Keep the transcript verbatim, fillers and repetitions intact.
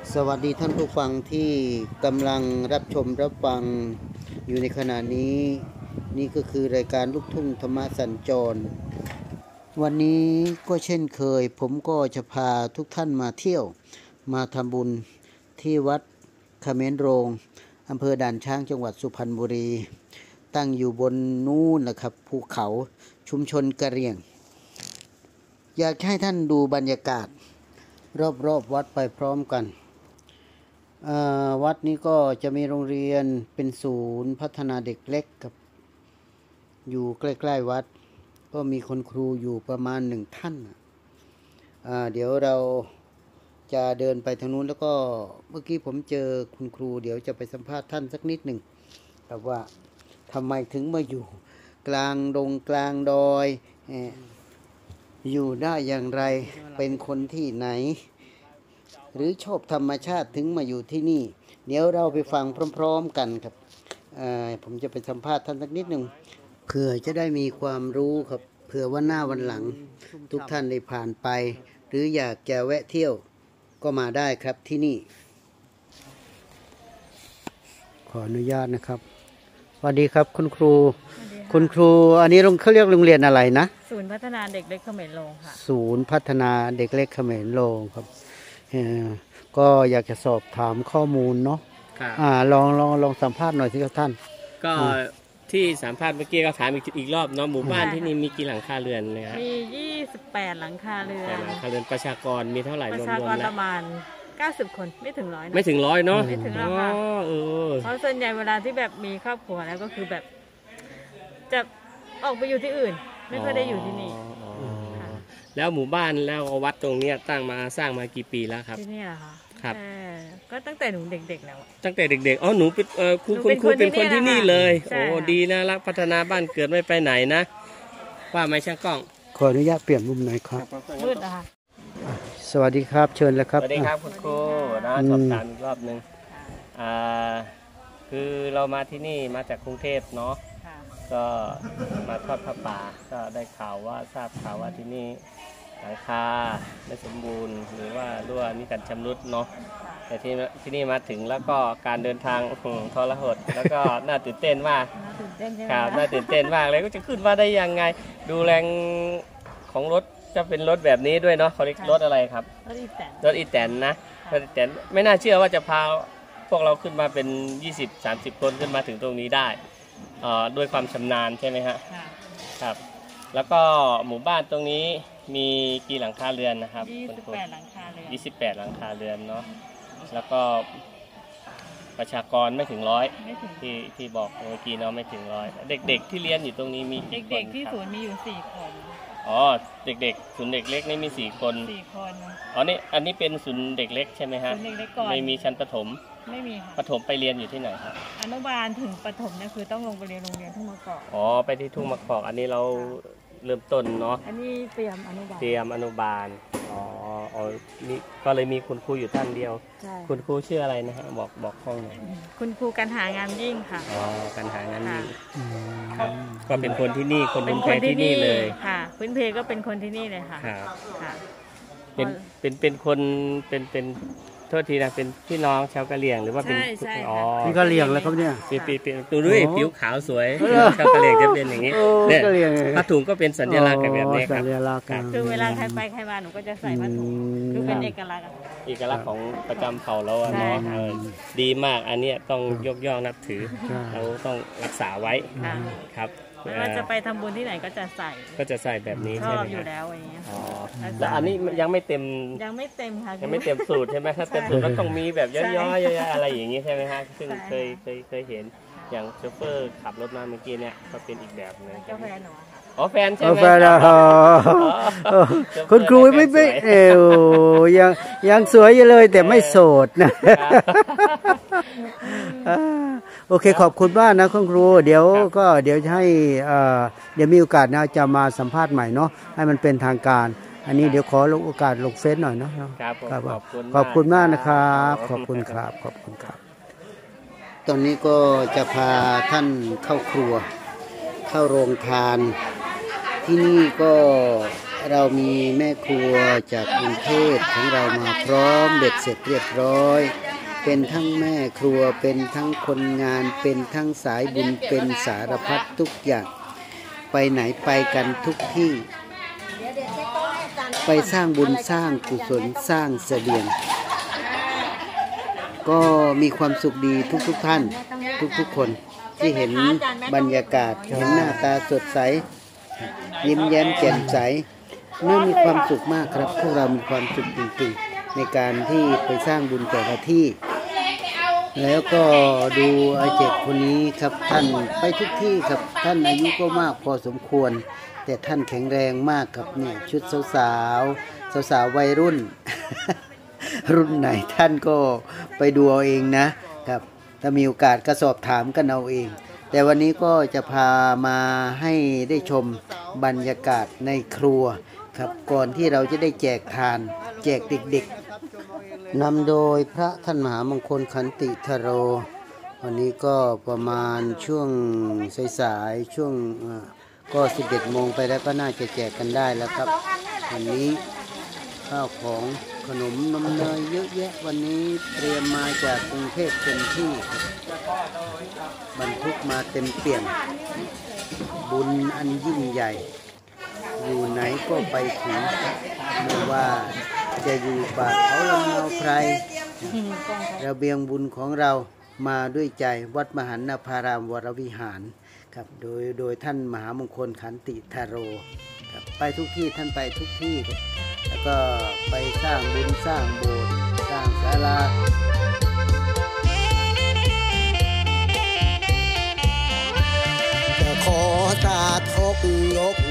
สวัสดีท่านผู้ฟังที่กำลังรับชมรับฟังอยู่ในขณะนี้นี่ก็คือรายการลูกทุ่งธรรมสัญจรวันนี้ก็เช่นเคยผมก็จะพาทุกท่านมาเที่ยวมาทำบุญที่วัดเขมรโรงอำเภอด่านช้างจังหวัดสุพรรณบุรีตั้งอยู่บนนู้นนะครับภูเขาชุมชนกะเหรี่ยงอยากให้ท่านดูบรรยากาศรอบๆวัดไปพร้อมกันวัดนี้ก็จะมีโรงเรียนเป็นศูนย์พัฒนาเด็กเล็กครับอยู่ใกล้ๆวัดก็มีคนครูอยู่ประมาณหนึ่งท่านเดี๋ยวเราจะเดินไปทางนู้นแล้วก็เมื่อกี้ผมเจอคุณครูเดี๋ยวจะไปสัมภาษณ์ท่านสักนิดหนึ่งครับว่าทำไมถึงมาอยู่กลางดงกลางดอยอยู่ได้อย่างไรเป็นคนที่ไหนหรือชอบธรรมชาติถึงมาอยู่ที่นี่เดี๋ยวเราไปฟังพร้อมๆกันครับผมจะไปสัมภาษณ์ท่านสักนิดหนึ่งเผื่อจะได้มีความรู้ครับเผื่อว่าหน้าวันหลังทุกท่านได้ผ่านไปหรืออยากจะแวะเที่ยวก็มาได้ครับที่นี่ขออนุญาตนะครับสวัสดีครับคุณครูคุณครูอันนี้เขาเรียกโรงเรียนอะไรนะศูนย์พัฒนาเด็กเล็กเขมรโรงค่ะศูนย์พัฒนาเด็กเล็กเขมรโรงครับก็อยากจะสอบถามข้อมูลเนาะอ่าลองลองลองสัมภาษณ์หน่อยสิครับท่านก็ที่สัมภาษณ์เมื่อกี้ก็ถามอีกอีกรอบเนาะหมู่บ้านที่นี่มีกี่หลังคาเรือนนะครับมียี่สิบแปดหลังคาเรือนหลังคาเรือนประชากรมีเท่าไหร่รวมๆแล้วประชากรประมาณเก้าสิบคนไม่ถึงร้อยไม่ถึงร้อยเนาะไม่ถึงร้อยค่ะเพราะส่วนใหญ่เวลาที่แบบมีครอบครัวแล้วก็คือแบบจะออกไปอยู่ที่อื่นไม่ค่อยได้อยู่ที่นี่แล้วหมู่บ้านแล้ววัดตรงนี้ตั้งมาสร้างมากี่ปีแล้วครับที่นี่เหรอคะครับก็ตั้งแต่หนูเด็กๆแล้วตั้งแต่เด็กๆอ๋อหนูเป็นครูคุณครูเป็นคนที่นี่เลยโอ้ดีนะรักพัฒนาบ้านเกิดไม่ไปไหนนะว่าไหมช่างกล้องขออนุญาตเปลี่ยนมุมหน่อยครับมืดนะคะสวัสดีครับเชิญเลยครับสวัสดีครับคุณครูนะสอบถามอีกรอบหนึ่งคือเรามาที่นี่มาจากกรุงเทพเนาะก็มาทอดผ้าป่าก็ได้ข่าวว่าทราบข่าวว่าที่นี่หลังคาไม่สมบูรณ์หรือว่ารั่วมีการชำรุดเนาะแต่ที่ที่นี่มาถึงแล้วก็การเดินทางทรหดแล้วก็น่าตื่นเต้นมากครับน่าตื่นเต้นมากเลยก็จะขึ้นมาได้ยังไงดูแรงของรถจะเป็นรถแบบนี้ด้วยเนาะเขาเรียกรถอะไรครับรถอีแตนรถอีแตนนะรถอีแตนไม่น่าเชื่อว่าจะพาพวกเราขึ้นมาเป็น ยี่สิบ สามสิบ คนขึ้นมาถึงตรงนี้ได้ด้วยความชำนาญใช่ไหมฮะครับแล้วก็หมู่บ้านตรงนี้มีกี่หลังคาเรือนนะครับยี่สิบแปดหลังคาเรือนยี่สิบแปดหลังคาเรือนเนาะแล้วก็ประชากรไม่ถึงร้อยที่ที่บอกเมื่อกี้เนาะไม่ถึงร้อยเด็กๆที่เรียนอยู่ตรงนี้มีเด็กๆที่ศูนย์มีอยู่สี่คนอ๋อเด็กๆศูนย์เด็กเล็กนี่มีสี่คนสี่คนอ๋อนี่อันนี้เป็นศูนย์เด็กเล็กใช่ไหมฮะศูนย์เด็กเล็กก่อนไม่มีชั้นประถมไม่มีค่ะประถมไปเรียนอยู่ที่ไหนครับอนุบาลถึงประถมเนี่ยคือต้องลงไปเรียนโรงเรียนทุ่งมะกอกอ๋อไปที่ทุ่งมะกอกอันนี้เราเริ่มต้นเนาะอันนี้เตรียมอนุบาลเตรียมอนุบาลอ๋ออ๋อนี่ก็เลยมีคุณครูอยู่ท่านเดียวคุณครูชื่ออะไรนะฮะบอกบอกห้องหน่อยคุณครูกันหางามยิ่งค่ะอ๋อกันหางามยิ่งก็เป็นคนที่นี่คนเป็นคนที่นี่เลยค่ะพื้นเพก็เป็นคนที่นี่เลยค่ะค่ะเป็นเป็นเป็นคนเป็นเป็นโทษทีนะเป็นพี่น้องชาวกะเหรี่ยงหรือว่าเป็นอ๋อพี่กะเหรี่ยงแล้วครับเนี่ยปีปีปีตัวด้วยผิวขาวสวยชาวกะเหรี่ยงจะเป็นอย่างนี้เนี่ยผ้าถุงก็เป็นสัญลักษณ์แบบนี้ครับคือเวลาใครไปใครมาหนูก็จะใส่ผ้าถุงคือเป็นเอกลักษณ์เอกลักษณ์ของประจำเผ่าเราเนาะดีมากอันนี้ต้องยกย่องนับถือเราต้องรักษาไว้ครับไม่ว่าจะไปทำบุญที่ไหนก็จะใส่ก็จะใส่แบบนี้ใช่ไหมชอบอยู่แล้วอย่างเงี้ยอ๋อแล้วอันนี้ยังไม่เต็มยังไม่เต็มค่ะยังไม่เต็มสูตรใช่ไหมถ้าเต็มสูตรก็ต้องมีแบบย่อยๆอะไรอย่างงี้ใช่ไหมฮะซึ่งเคยเคยเคยเห็นอย่างโชเฟอร์ขับรถมาเมื่อกี้เนี่ยก็เป็นอีกแบบนึงก็แฟนหนูอ๋อแฟนใช่ไหมแฟนคุณครูไม่ไม่เอวยังยังสวยอยู่เลยแต่ไม่โสดนะโอเคขอบคุณมากนะคุณครูเดี๋ยวก็เดี๋ยวจะให้เดี๋ยวมีโอกาสนะจะมาสัมภาษณ์ใหม่เนาะให้มันเป็นทางการอันนี้เดี๋ยวขอลงโอกาสลงเฟซหน่อยเนาะครับขอบคุณขอบคุณมากนะครับขอบคุณครับขอบคุณครับตอนนี้ก็จะพาท่านเข้าครัวเข้าโรงทานที่นี่ก็เรามีแม่ครัวจากกรุงเทพของเรามาพร้อมเบ็ดเสร็จเรียบร้อย เป็นทั้งแม่ครัวเป็นทั้งคนงานเป็นทั้งสายบุญเป็นสารพัดทุกอย่างไปไหนไปกันทุกที่ไปสร้างบุญสร้างกุศลสร้างเสบียงก็มีความสุขดีทุกๆท่านทุกๆคนที่เห็นบรรยากาศเห็นหน้าตาสดใสยิ้มแย้มแจ่มใสน่ามีความสุขมากครับพวกเรามีความสุขจริงๆในการที่ไปสร้างบุญแต่ละที่แล้วก็ดูอาเจกคนนี้ครับท่านไปทุกที่ครับท่านอายุก็มากพอสมควรแต่ท่านแข็งแรงมากครับเนี่ยชุดสาวๆสาวๆวัยรุ่น รุ่นไหนท่านก็ไปดูเอาเองนะครับถ้ามีโอกาสก็สอบถามกันเอาเองแต่วันนี้ก็จะพามาให้ได้ชมบรรยากาศในครัวครับก่อนที่เราจะได้แจกทานแจกเด็กๆนำโดยพระท่านมหามงคลขันติธโรวันนี้ก็ประมาณช่วงสายๆช่วงก็สิบเอ็ดโมงไปแล้วก็น่าจะแจกกันได้แล้วครับวันนี้ข้าวของขนมนมเนยเยอะแยะวันนี้เตรียมมาจากกรุงเทพเต็มที่บรรทุกมาเต็มเปี่ยมบุญอันยิ่งใหญ่อยู่ไหนก็ไปถึงไม่ว่าจะอยู่ป่าเขาลำเนาไพรระเบียงบุญของเรามาด้วยใจวัดมหันนภารามวรวิหารครับโดยโดยท่านมหามงคลขันติธโรครับไปทุกที่ท่านไปทุกที่ครับแล้วก็ไปสร้างบุญสร้างโบสถ์สร้างศาลาจะขอสาธุยก